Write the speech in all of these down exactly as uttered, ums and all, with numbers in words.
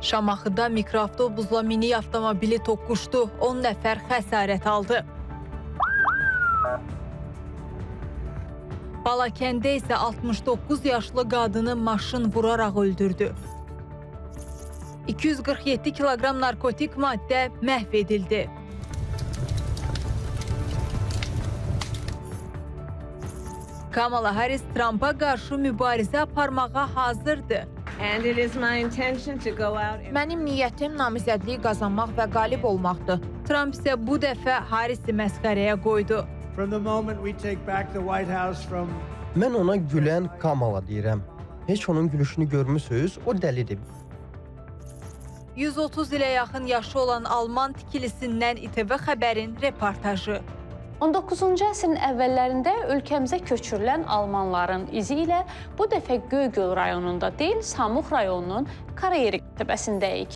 Şamaxıda mikroavtobusla mini avtomobili toqquşdu, on nəfər xəsarət aldı. Balakəndə isə altmış doqquz yaşlı qadını maşın vuraraq öldürdü. iki yüz qırx yeddi kiloqram narkotik maddə məhv edildi. Kamala Harris Trumpa qarşı mübarizə aparmağa hazırdır. Mənim niyyətim namizədliyi qazanmaq və qalib olmaqdır. Trump isə bu dəfə Harrisi məsxərəyə qoydu. Mən ona gülən Kamala deyirəm. Heç onun gülüşünü görmüsünüz, o dəlidir. yüz otuz ilə yaxın yaşı olan Alman tikilisindən İ T V xəbərin reportajı. on doqquzuncu əsrin əvvəllərində ölkəmizə köçürülən Almanların izi ilə bu dəfə Göygöl rayonunda deyil, Samux rayonunun Karayeri qəsəbəsindəyik.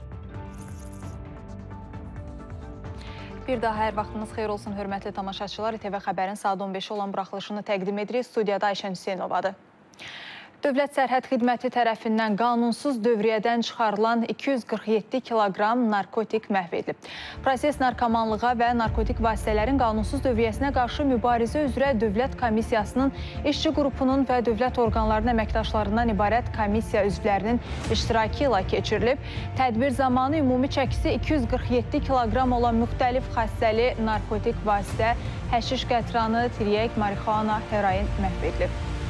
Bir daha hər vaxtınız xeyir olsun, hörmətli tamaşaçılar. İ T V xəbərin saat on beşə olan buraxılışını təqdim edirik. Studiyada Ayşən Hüseynovadır. Dövlət Sərhəd Xidməti tərəfindən qanunsuz dövriyyədən çıxarılan iki yüz qırx yeddi kiloqram narkotik məhv edilib. Proses narkomanlığa və narkotik vasitələrin qanunsuz dövriyyəsinə qarşı mübarizə üzrə Dövlət Komissiyasının işçi qrupunun və dövlət orqanlarının əməkdaşlarından ibarət komissiya üzvlərinin iştirakı ilə keçirilib. Tədbir zamanı ümumi çəkisi iki yüz qırx yeddi kiloqram olan müxtəlif xassəli narkotik vasitə, həşiş qətranı, tiryək, marixuana, heroin məhv edilib.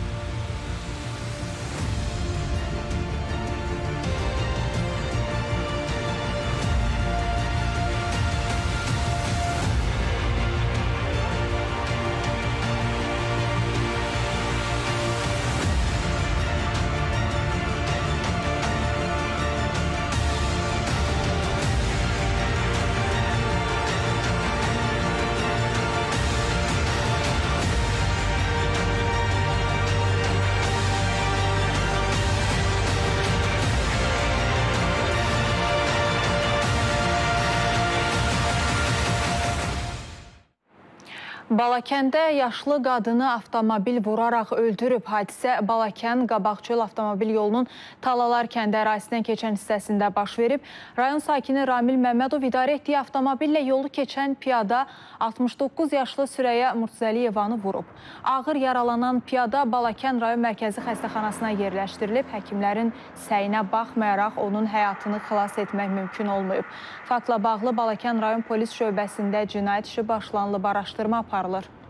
Balakəndə yaşlı qadını avtomobil vuraraq öldürüb. Hadisə Balakən Qabaqçöl avtomobil yolunun Talalar kəndi ərazisindən keçən hissəsində baş verib. Rayon sakini Ramil Məmmədov idarə etdiyi avtomobillə yolu keçən piyada altmış doqquz yaşlı Süreyya Murtuzəliyevanı vurub. Ağır yaralanan piyada Balakən rayon mərkəzi xəstəxanasına yerləşdirilib. Həkimlərin səyinə baxmayaraq onun həyatını xilas etmək mümkün olmayıb. Faktla bağlı Balakən rayon polis şöbəsində cinayət işi başlanılıb, araşdırma aparılır.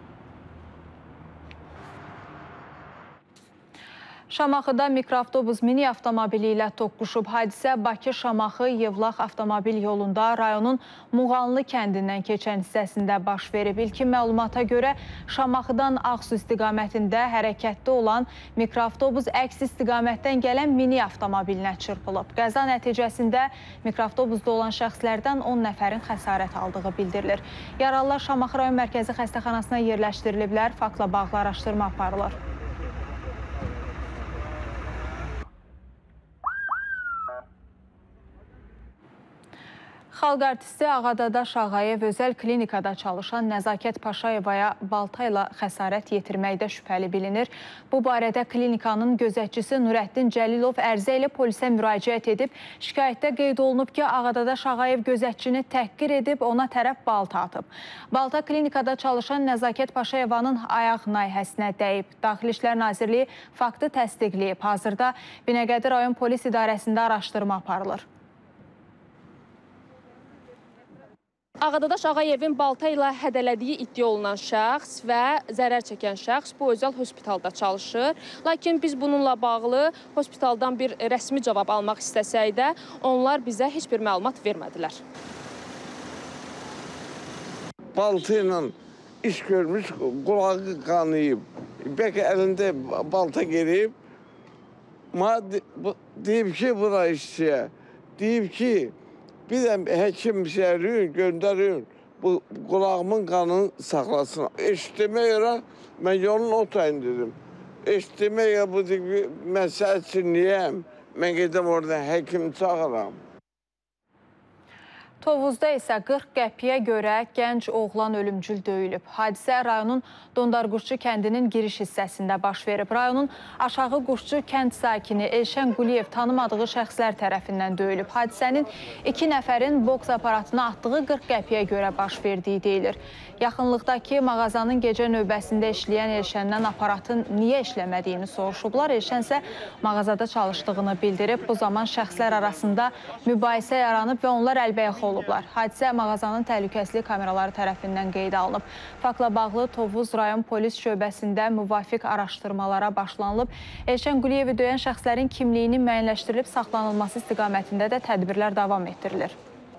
Şamaxıda mikroavtobus mini avtomobili ilə toqquşub. Hadisə Bakı-Şamaxı Yevlax avtomobil yolunda rayonun Muğanlı kəndindən keçən hissəsində baş verib. İlkin məlumata görə Şamaxıdan Ağsu istiqamətində hərəkətdə olan mikroavtobus əks istiqamətdən gələn mini avtomobilinə çırpılıb. Qəza nəticəsində mikroavtobusda olan şəxslərdən on nəfərin xəsarət aldığı bildirilir. Yaralılar Şamaxı rayon mərkəzi xəstəxanasına yerləşdiriliblər. Faktla bağlı araşdırma aparılır. Xalq artisti Ağadadaş Ağayev özəl klinikada çalışan Nəzakət Paşayevaya balta ilə xəsarət yetirməkdə şübhəli bilinir. Bu barədə klinikanın gözətçisi Nurəddin Cəlilov ərizə ilə polisə müraciət edib. Şikayətdə qeyd olunub ki, Ağadadaş Ağayev gözətçini təhqir edib, ona tərəf balta atıb. Balta klinikada çalışan Nəzakət Paşayevanın ayaq nayhəsinə dəyib. Daxili İşlər Nazirliyi faktı təsdiqləyib. Hazırda Binəqədi rayon polis idarəsində araşdırma aparılır. Ağadadaş Ağayevin balta ilə hədələdiyi iddia olunan şəxs və zərər çəkən şəxs bu özəl hospitalda çalışır. Lakin biz bununla bağlı hospitaldan bir rəsmi cavab almaq istəsək də, onlar bizə heç bir məlumat vermədilər. Balta ilə iş görmüş, qulağı qanıyıb. Bəlkə əlində balta gelib. Deyib ki, buna işçiyə. Deyib ki, bir də həkim şəhərin göndərin, bu qulağımın qanını saxlasın. Eşitdiyimə görə mən yolun otayım dedim. Eşitdiyimə görə bu məsələ üçün niyəm? Mən gedəm orada həkim çağıram. Tovuzda isə qırx qəpiyə görə gənc oğlan ölümcül döyülüb. Hadisə rayonun Dondarquşçu kəndinin giriş hissəsində baş verib. Rayonun Aşağı Quşçu kənd sakini Elşən Quliyev tanımadığı şəxslər tərəfindən döyülüb. Hadisənin iki nəfərin boks aparatına atdığı qırx qəpiyə görə baş verdiyi deyilir. Yaxınlıqdakı mağazanın gecə növbəsində işləyən Elşəndən aparatın niyə işləmədiyini soruşublar. Elşən isə mağazada çalışdığını bildirib. Bu zaman şəxslər arasında mübahisə yaranıb və onlar əlbəyaxa olublar. Hadisə mağazanın təhlükəsizlik kameraları tərəfindən qeydə alınıb. Faktla bağlı Tovuz rayon polis şöbəsində müvafiq araşdırmalara başlanılıb. Elşən Quliyevi döyən şəxslərin kimliyinin müəyyənləşdirilib saxlanılması istiqamətində də tədbirlər davam etdirilir.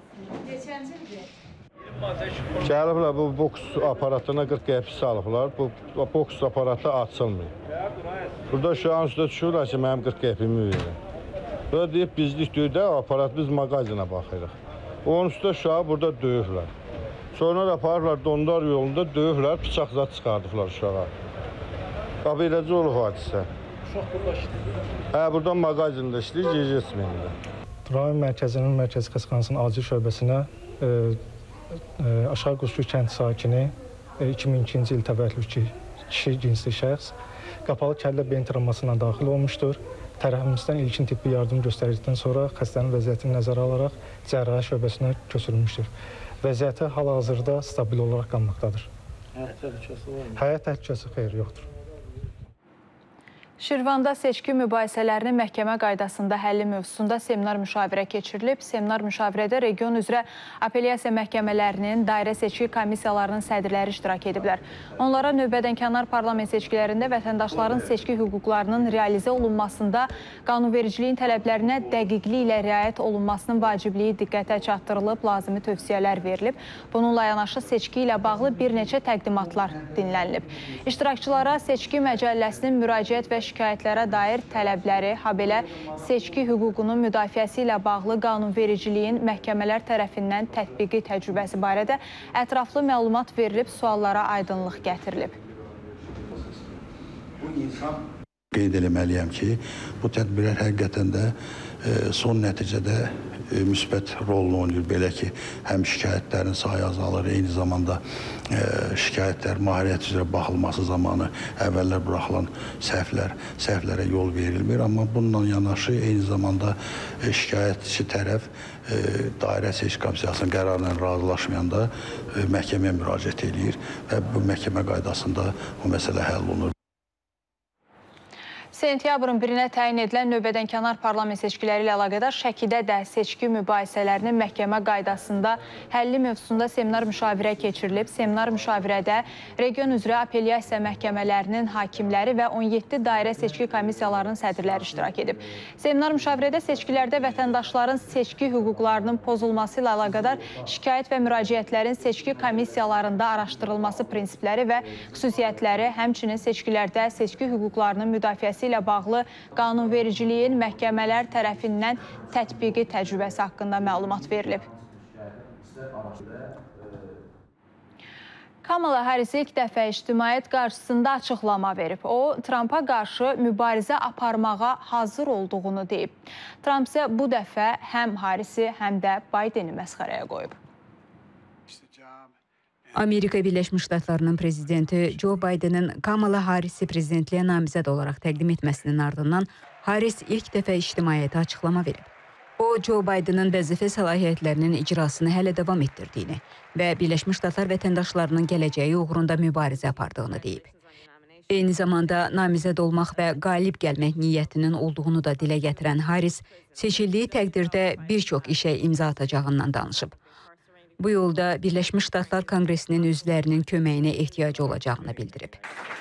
Gəliblər, bu boks aparatına qırx qəpik salıblar. Bu boks aparatı açılmıyor. Burada uşağın üstə düşürlər ki, mənim qırx qəpiyimi verin. Burada deyib, bizlik döydə aparat, biz mağazina baxırıq. Onun üstə uşağı burada döyüblər. Sonra da aparırlar Dondar yolunda döyüblər, bıçaq zat çıxardıblar uşağa. Bax, beləcə olub hadisə. Uşaq burada işləyir? Hə, burada mağazində işləyir, Gecesmenində. Rayon mərkəzinin mərkəzi xəstəxanasının acil şöbəsinə e, e, Aşağı Quşçu kənd sakini e, iki min ikinci il təvəllüdlü kişi cinsli şəxs qapalı kəllə beyin travmasına daxil olmuşdur. Tərəfimizdən ilkin tibbi yardım göstərildikdən sonra xəstənin vəziyyətini nəzərə alaraq cərrahi şöbəsinə köçürülmüşdür. Vəziyyəti hal-hazırda stabil olaraq qalmaqdadır. Həyat təhlükəsi var mı? Həyat təhlükəsi xeyr yoxdur. Şirvanda seçki mübahisələrinin məhkəmə qaydasında həlli mövzusunda seminar müşavirə keçirilib. Seminar müşavirədə region üzrə apellyasiya məhkəmələrinin, dairə seçki komissiyalarının sədrləri iştirak ediblər. Onlara növbədənkənar parlament seçkilərində vətəndaşların seçki hüquqlarının realizə olunmasında qanunvericiliyin tələblərinə dəqiqliklə riayət olunmasının vacibliyi diqqətə çatdırılıb, lazımi tövsiyələr verilib. Bununla yanaşı seçki ilə bağlı bir neçə təqdimatlar dinlənilib. İştirakçılara seçki məcəlləsinin müraciət və şikayətlərə dair tələbləri, habelə seçki hüququnun müdafiəsi ilə bağlı qanunvericiliyin məhkəmələr tərəfindən tətbiqi təcrübəsi barədə ətraflı məlumat verilib, suallara aydınlıq gətirilib. Qeyd eləməliyəm ki, bu tədbirlər həqiqətən də son nəticədə müsbət rolunu oynayır. Belə ki, həm şikayətlərin sayı azalır, eyni zamanda şikayətlər mahiyyət üzrə baxılması zamanı əvvəllər buraxılan səhvlər, səhvlərə yol verilmir. Amma bununla yanaşı, eyni zamanda şikayətçi tərəf dairə seçki komissiyasının qərarla razılaşmayanda məhkəməyə müraciət edir və bu məhkəmə qaydasında bu məsələ həll olunur. Sentyabrın birinə təyin edilən növbədənkənar parlament seçkiləri ilə əlaqədar Şəkidə də seçki mübahisələrinin məhkəmə qaydasında həlli mövzusunda seminar müşavirə keçirilib. Seminar müşavirədə region üzrə apellyasiya məhkəmələrinin hakimləri və on yeddi dairə seçki komissiyalarının sədrləri iştirak edib. Seminar müşavirədə seçkilərdə vətəndaşların seçki hüquqlarının pozulması ilə əlaqədar şikayət və müraciətlərin seçki komissiyalarında araşdırılması prinsipləri və xüsusiyyətləri, həmçinin seçkilərdə seçki hüquqlarının müdafiəsi ilə bağlı qanunvericiliyin məhkəmələr tərəfindən tətbiqi təcrübəsi haqqında məlumat verilib. Kamala Harris ilk dəfə ictimaiyyət qarşısında açıqlama verib. O, Trumpa qarşı mübarizə aparmağa hazır olduğunu deyib. Trump isə bu dəfə həm Harrisi, həm də Bideni məsxərəyə qoyub. Amerika Birləşmiş Ştatlarının prezidenti Joe Bidenin Kamala Harrisi prezidentliyə namizəd olaraq təqdim etməsinin ardından Harris ilk dəfə ictimaiyyətə açıqlama verib. O, Joe Bidenin vəzifə səlahiyyətlərinin icrasını hələ davam etdirdiyini və Birləşmiş Ştatlar vətəndaşlarının gələcəyi uğrunda mübarizə apardığını deyib. Eyni zamanda namizəd olmaq və qalib gəlmək niyyətinin olduğunu da dilə gətirən Harris, seçildiyi təqdirdə bir çox işə imza atacağından danışıb. Bu yolda Birləşmiş Ştatlar Konqresinin üzvlərinin köməyinə ehtiyacı olacağını bildirib.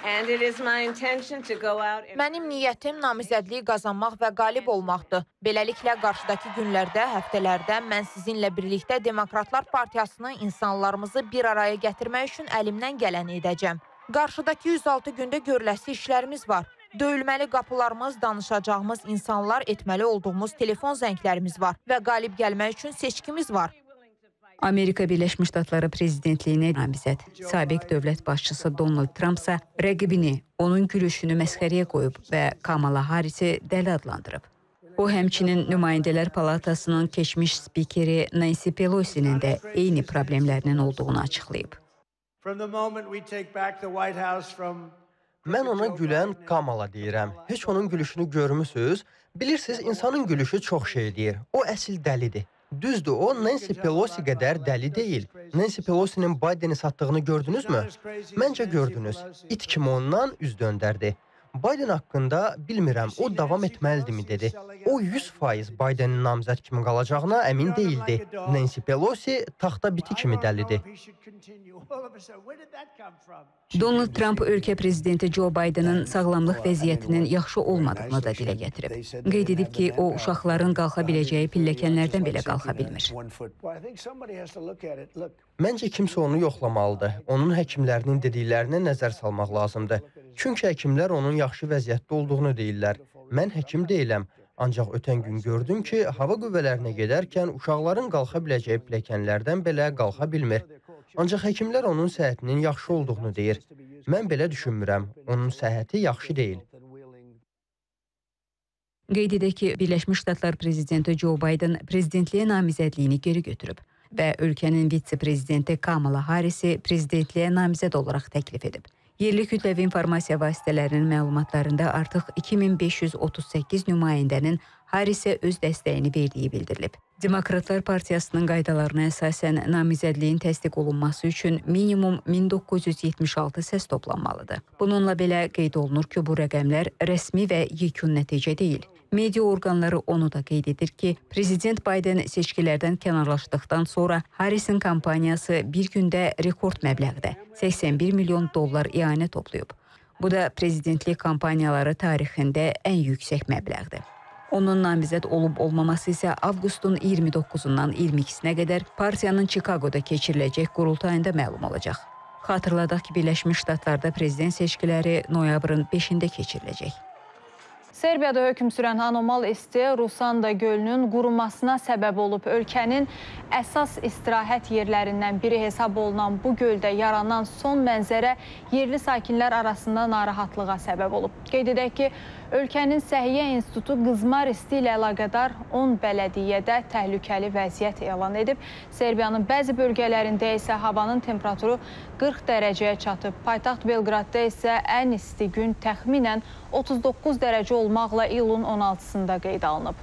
Mənim niyyətim namizədliyi qazanmaq və qalib olmaqdır. Beləliklə, qarşıdakı günlərdə, həftələrdə mən sizinlə birlikdə Demokratlar Partiyasını insanlarımızı bir araya gətirmək üçün əlimdən gələni edəcəm. Qarşıdakı yüz altı gündə görüləsi işlərimiz var. Döyülməli qapılarımız, danışacağımız insanlar, etməli olduğumuz telefon zənglərimiz var və qalib gəlmək üçün seçkimiz var. Amerika Birləşmiş Ştatları prezidentliyinə namizəd sabiq dövlət başçısı Donald Trump isə rəqibini, onun gülüşünü məsxərəyə qoyub və Kamala Harrisi dəli adlandırıb. O, həmçinin Nümayəndələr Palatasının keçmiş spikeri Nancy Pelosi'nin də eyni problemlərinin olduğunu açıqlayıb. Mən ona gülən Kamala deyirəm. Heç onun gülüşünü görmüsünüz? Bilirsiniz, insanın gülüşü çox şey deyir. O əsil dəlidir. Düzdür, o Nancy Pelosi qədər dəli deyil. Nancy Pelosi'nin Biden'i satdığını gördünüzmü? Məncə gördünüz. İt kimi ondan üz döndərdi. Biden haqqında bilmirəm, o davam etməlidirmi dedi. O yüz faiz Biden'in namizəd kimi qalacağına əmin deyildi. Nancy Pelosi taxta biti kimi dəlidir. Donald Trump ölkə prezidenti Joe Biden'ın sağlamlıq vəziyyətinin yaxşı olmadığını da dilə gətirib. Qeyd edib ki, o uşaqların qalxa biləcəyi pilləkənlərdən belə qalxa bilmir. Məncə kimsə onu yoxlamalıdır. Onun həkimlərinin dediklərinə nəzər salmaq lazımdır. Çünki həkimlər onun yaxşı vəziyyətdə olduğunu deyirlər. Mən həkim deyiləm. Ancaq ötən gün gördüm ki, hava qüvvələrinə gedərkən uşaqların qalxa biləcəyi pilləkənlərdən belə qalxa bilmir. Ancaq həkimlər onun səhhətinin yaxşı olduğunu deyir. Mən belə düşünmürəm. Onun səhhəti yaxşı deyil. Qeyd edək ki, Birləşmiş Ştatlar prezidenti Joe Biden prezidentliyə namizədliyini geri götürüb və ölkənin vitse-prezidenti Kamala Harrisi prezidentliyə namizəd olaraq təklif edib. Yerli kütləvi informasiya vasitələrinin məlumatlarında artıq iki min beş yüz otuz səkkiz nümayəndənin Harrisə öz dəstəyini verdiyi bildirilib. Demokratlar Partiyasının qaydalarına əsasən namizədliyin təsdiq olunması üçün minimum min doqquz yüz yetmiş altı səs toplanmalıdır. Bununla belə qeyd olunur ki, bu rəqəmlər rəsmi və yekun nəticə deyil. Media orqanları onu da qeyd edir ki, Prezident Biden seçkilərdən kənarlaşdıqdan sonra Harrisin kampaniyası bir gündə rekord məbləğdə səksən bir milyon dollar ianə toplayıb. Bu da prezidentlik kampaniyaları tarixində ən yüksək məbləğdir. Onun namizəd olub-olmaması isə avqustun iyirmi doqquzundan iyirmi ikisinə qədər partiyanın Chicago'da keçiriləcək qurultayında məlum olacaq. Xatırladaq ki, Birləşmiş Ştatlarda prezident seçkiləri noyabrın beşində keçiriləcək. Serbiyada hökm sürən anormal isti Rusanda gölünün qurumasına səbəb olub. Ölkənin əsas istirahət yerlərindən biri hesab olunan bu göldə yaranan son mənzərə yerli sakinlər arasında narahatlığa səbəb olub. Qeyd edək ki, ölkənin Səhiyyə İnstitutu qızmar isti ilə əlaqədar on bələdiyyədə təhlükəli vəziyyət elan edib. Serbiyanın bəzi bölgələrində isə havanın temperaturu qırx dərəcəyə çatıb. Paytaxt Belqradda isə ən isti gün təxminən otuz doqquz dərəcə olmaqla iyulun on altısında qeydə alınıb.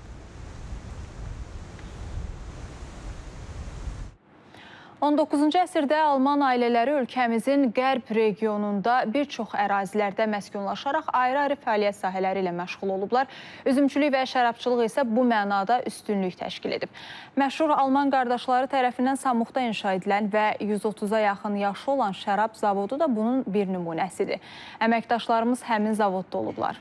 on doqquzuncu əsrdə Alman ailələri ölkəmizin qərb regionunda bir çox ərazilərdə məskunlaşaraq ayrı-ayrı fəaliyyət sahələri ilə məşğul olublar. Üzümçülük və şərabçılıq isə bu mənada üstünlük təşkil edib. Məşhur Alman qardaşları tərəfindən Samukda inşa edilən və yüz otuz'a yaxın yaşı olan şərab zavodu da bunun bir nümunəsidir. Əməkdaşlarımız həmin zavodda olublar.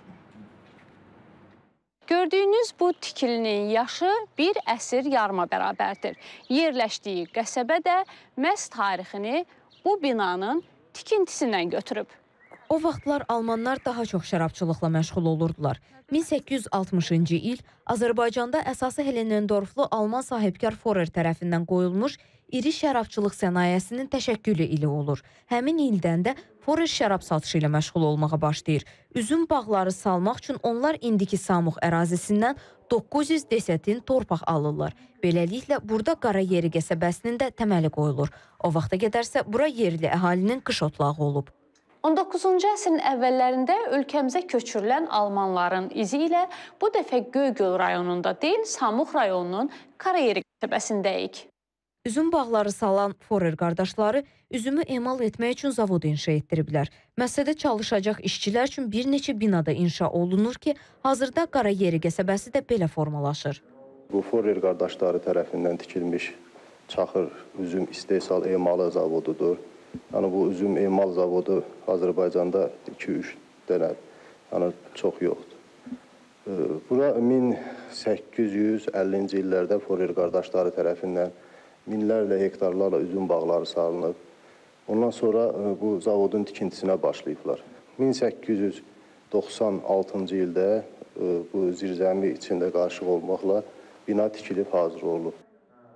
Gördüyünüz bu tikilinin yaşı bir əsr yarıma bərabərdir. Yerləşdiyi qəsəbə də məhz tarixini bu binanın tikintisindən götürüb. O vaxtlar Almanlar daha çox şərabçılıqla məşğul olurdular. min səkkiz yüz altmışıncı il Azərbaycanda əsası Helenendorflu Alman sahibkar Forer tərəfindən qoyulmuş iri şərabçılıq sənayesinin təşəkkülü ili olur. Həmin ildən də Forer şərab satışı ilə məşğul olmağa başlayır. Üzüm bağları salmaq üçün onlar indiki Samux ərazisindən doqquz yüz desetin torpaq alırlar. Beləliklə, burada Qarayeri qəsəbəsinin də təməli qoyulur. O vaxta qədərsə bura yerli əhalinin qış otlağı olub. on doqquzuncu əsrin əvvəllərində ölkəmizə köçürülən Almanların izi ilə bu dəfə Göygöl rayonunda deyil, Samux rayonunun Qarayeri qəsəbəsindəyik. Üzüm bağları salan Forer qardaşları üzümü emal etmək üçün zavod inşa etdiriblər. Məsələdə çalışacaq işçilər üçün bir neçə binada inşa olunur ki, hazırda Qarayeri qəsəbəsi də belə formalaşır. Bu Forer qardaşları tərəfindən tikilmiş Çaxır üzüm istehsal emalı zavodudur. Yəni bu üzüm emal zavodu Azərbaycanda iki üç dənə, yəni çox yoxdur. Bura min səkkiz yüz əllinci illərdə Forer qardaşları tərəfindən minlərlə hektarlarla üzüm bağları salınıb. Ondan sonra bu zavodun tikintisinə başlayıblar. min səkkiz yüz doxsan altıncı ildə bu zirzəmi içində qarışıq olmaqla bina tikilib hazır olub.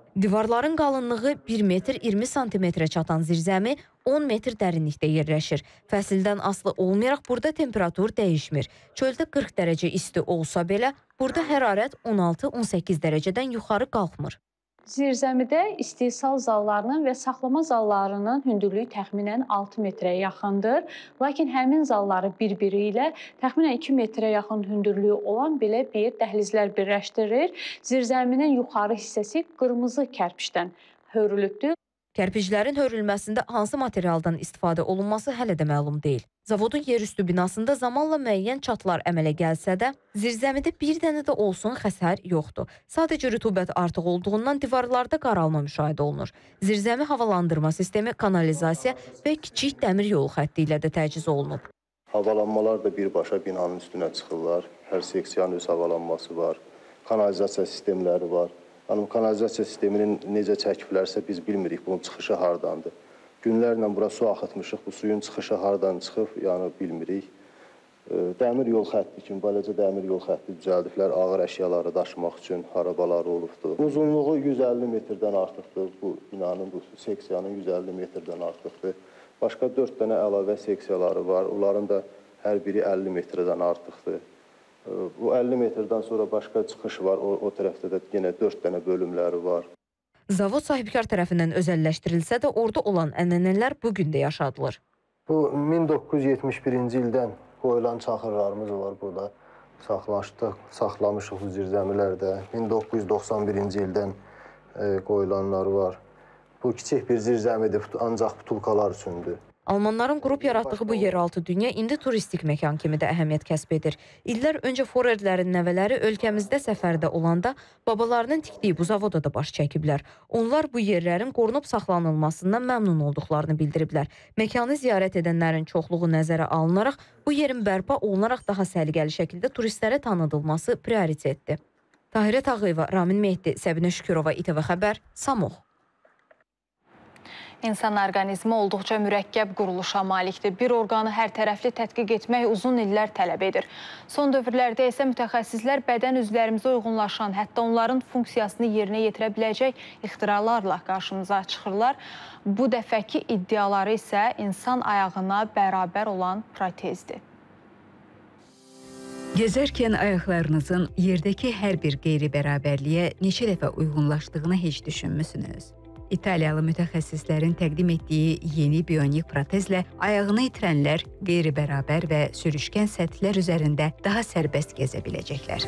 Divarların qalınlığı bir metr iyirmi santimetrə çatan zirzəmi on metr dərinlikdə yerləşir. Fəsildən asılı olmayaraq burada temperatur dəyişmir. Çöldə qırx dərəcə isti olsa belə, burada hərarət on altı on səkkiz dərəcədən yuxarı qalxmır. Zirzəmidə istehsal zallarının və saxlama zallarının hündürlüyü təxminən altı metrəyə yaxındır. Lakin həmin zalları bir-biri ilə təxminən iki metrə yaxın hündürlüyü olan belə bir dəhlizlər birləşdirir. Zirzəminin yuxarı hissəsi qırmızı kərpiçdən hörülübdür. Kərpiclərin hörülməsində hansı materialdan istifadə olunması hələ də məlum deyil. Zavodun yerüstü binasında zamanla müəyyən çatlar əmələ gəlsə də, zirzəmidə bir dənə də olsun xəsər yoxdur. Sadəcə rütubət artıq olduğundan divarlarda qaralma müşahidə olunur. Zirzəmi havalandırma sistemi, kanalizasiya və kiçik dəmir yolu xətti ilə də təchiz olunub. Havalanmalar da birbaşa binanın üstünə çıxırlar. Hər seksiyanın öz havalanması var. Kanalizasiya sistemləri var. Yəni, kanalizasiya sisteminin necə çəkiblərsə biz bilmirik, bunun çıxışı hardandır. Günlərlə bura su axıtmışıq, bu suyun çıxışı hardan çıxıb, yəni bilmirik. Dəmir yol xətti kimi, beləcə dəmir yol xətti düzəldiblər, ağır əşyaları daşımaq üçün harabaları olubdur. Uzunluğu yüz əlli metrdən artıqdır, bu binanın, bu seksiyanın yüz əlli metrdən artıqdır. Başqa dörd dənə əlavə seksiyaları var, onların da hər biri əlli metrdən artıqdır. Bu əlli metrdən sonra başqa çıxış var, o, o tərəfdə də yenə dörd dənə bölümləri var. Zavod sahibkar tərəfindən özəlləşdirilsə də orada olan ənənələr bugün də yaşadılır. Bu min doqquz yüz yetmiş birinci ildən qoyulan çaxırlarımız var burada. Saxlaşdıq, saxlamışıq bu zirzəmilərdə. min doqquz yüz doxsan birinci ildən e, qoyulanlar var. Bu kiçik bir zirzəmidir, ancaq butulkalar üçündür. Almanların qrup yaratdığı bu yeraltı dünya indi turistik məkan kimi də əhəmiyyət kəsb edir. İllər öncə Forerlərin nəvələri ölkəmizdə səfərdə olanda babalarının tikdiyi bu zavoda da baş çəkiblər. Onlar bu yerlərin qorunub saxlanılmasından məmnun olduqlarını bildiriblər. Məkanı ziyarət edənlərin çoxluğu nəzərə alınaraq bu yerin bərpa olunaraq daha səliqəli şəkildə turistlərə tanıdılması prioritetdir. Tahirə Tağıyeva, Ramin Mehdi, Səbinə Şükürova, İTV Xəbər, Samux. İnsan orqanizmi olduqca mürəkkəb quruluşa malikdir. Bir orqanı hər tərəfli tədqiq etmək uzun illər tələb edir. Son dövrlərdə isə mütəxəssislər bədən üzvlərimizə uyğunlaşan, hətta onların funksiyasını yerinə yetirə biləcək ixtiralarla qarşımıza çıxırlar. Bu dəfəki iddiaları isə insan ayağına bərabər olan protezdir. Gezərkən ayaqlarınızın yerdəki hər bir qeyri-bərabərliyə neçə dəfə uyğunlaşdığını heç düşünmüsünüz? İtaliyalı mütəxəssislərin təqdim etdiyi yeni bionik protezlə ayağını itirənlər qeyri-bərabər və sürüşkən səthlər üzərində daha sərbəst gəzə biləcəklər.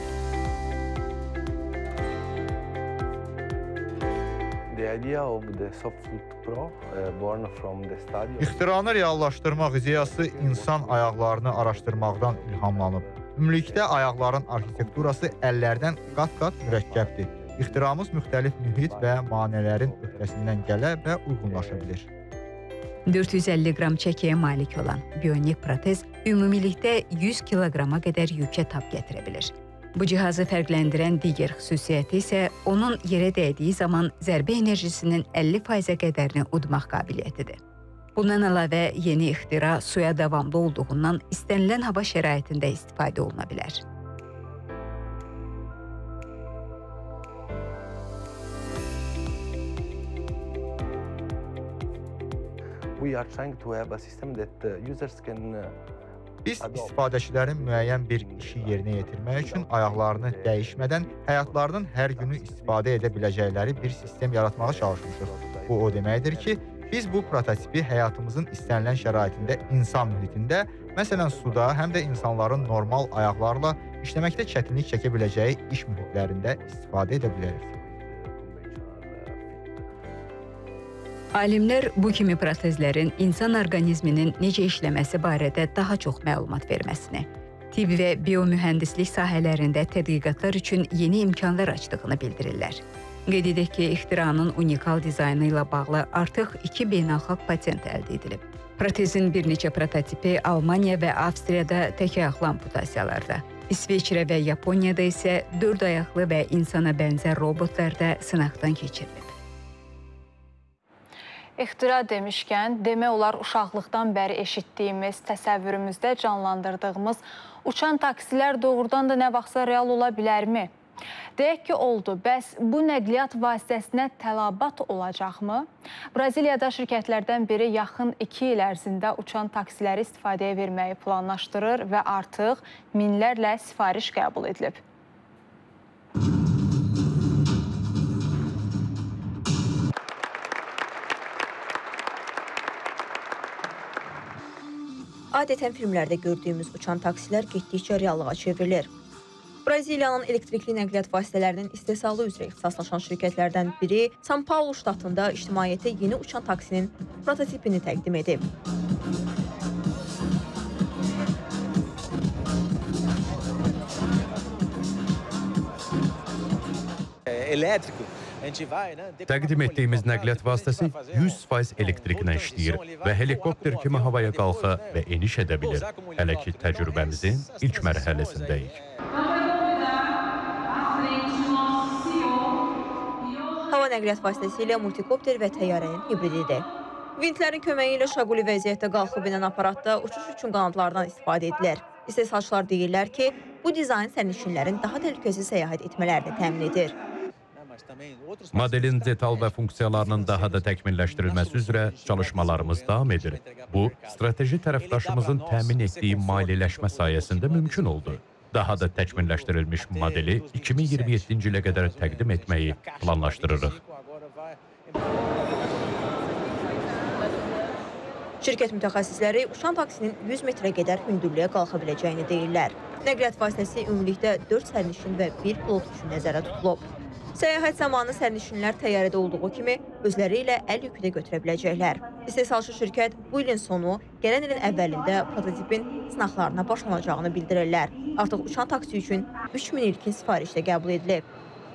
İxtiranı reallaşdırmaq ideyası insan ayaqlarını araşdırmaqdan ilhamlanıb. Ümumilikdə ayaqların arxitekturası əllərdən qat-qat mürəkkəbdir. İxtiramız müxtəlif mühit və manələrin öhdəsindən gələ və uyğunlaşa bilir. dörd yüz əlli qram çəkiyə malik olan bionik protez ümumilikdə yüz kiloqrama qədər yükə tab gətirə bilir. Bu cihazı fərqləndirən digər xüsusiyyəti isə onun yerə dəydiyi zaman zərbə enerjisinin əlli faizə qədərini udmaq qabiliyyətidir. Bundan əlavə, yeni ixtira suya davamlı olduğundan istənilən hava şəraitində istifadə oluna bilər. Biz istifadəçilərin müəyyən bir işi yerinə yetirmək üçün ayaqlarını dəyişmədən həyatlarının hər günü istifadə edə biləcəkləri bir sistem yaratmağa çalışmışıq. Bu o deməkdir ki, biz bu prototipi həyatımızın istənilən şəraitində insan mühitində, məsələn suda, həm də insanların normal ayaqlarla işləməkdə çətinlik çəkə biləcəyi iş mühitlərində istifadə edə bilərik. Alimlər bu kimi protezlərin insan orqanizminin necə işləməsi barədə daha çox məlumat verməsini, tibb və biomühəndislik sahələrində tədqiqatlar üçün yeni imkanlar açdığını bildirirlər. Qeyd edək ki, ixtiranın unikal dizaynı ilə bağlı artıq iki beynəlxalq patent əldə edilib. Protezin bir neçə prototipi Almaniya və Avstriyada tək ayaqlı amputasiyalarda, İsveçrə və Yaponiyada isə dörd ayaqlı və insana bənzər robotlarda sınaqdan keçirilib. İxtira demişkən, demək olar uşaqlıqdan bəri eşitdiyimiz, təsəvvürümüzdə canlandırdığımız uçan taksilər doğrudan da nə vaxtsa real ola bilərmi? Deyək ki, oldu. Bəs bu nəqliyyat vasitəsinə tələbat olacaqmı? Braziliyada şirkətlərdən biri yaxın iki il ərzində uçan taksiləri istifadəyə verməyi planlaşdırır və artıq minlərlə sifariş qəbul edilib. Adətən filmlərdə gördüyümüz uçan taksilər getdikcə reallığa çevrilir. Braziliyanın elektrikli nəqliyyat vasitələrinin istehsalı üzrə ixtisaslaşan şirkətlərdən biri São Paulo ştatında ictimaiyyətə yeni uçan taksinin prototipini təqdim edib. Təqdim etdiyimiz nəqliyyat vasitəsi yüz faiz elektriklə işləyir və helikopter kimi havaya qalxa və eniş edə bilir. Hələ ki, təcrübəmizin ilk mərhələsindəyik. Hava nəqliyyat vasitəsilə multikopter və təyyarənin hibrididir. Vintlərin köməyi ilə şaquli vəziyyətdə qalxıb enən aparatda uçuş üçün qanadlardan istifadə edilir. İstehsalçılar deyirlər ki, bu dizayn sərnişinlərin daha təhlükəsiz səyahət etmələrini təmin edir. Modelin detal və funksiyalarının daha da təkmilləşdirilməsi üzrə çalışmalarımız davam edir. Bu, strateji tərəfdaşımızın təmin etdiyi maliyyələşmə sayəsində mümkün oldu. Daha da təkmilləşdirilmiş modeli iki min iyirmi yeddinci ilə qədər təqdim etməyi planlaşdırırıq. Şirkət mütəxəssisləri uçan taksinin yüz metrə qədər hündürlüyə qalxa biləcəyini deyirlər. Nəqliyyat vasitəsi ümumilikdə dörd sərnişin və bir pilot üçün nəzərə tutulub. Səyahət zamanı sərnişinlər təyyarədə olduğu kimi özləri ilə əl yükü də götürə biləcəklər. İstehsalçı şirkət bu ilin sonu, gələn ilin əvvəlində prototipin sınaqlarına başlanacağını bildirirlər. Artıq uçan taksi üçün üç min ilkin sifariş də qəbul edilib.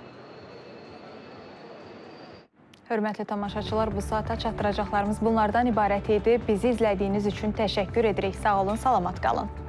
Hörmətli tamaşaçılar, bu saata çatdıracaqlarımız bunlardan ibarət idi. Bizi izlədiyiniz üçün təşəkkür edirik. Sağ olun, salamat qalın.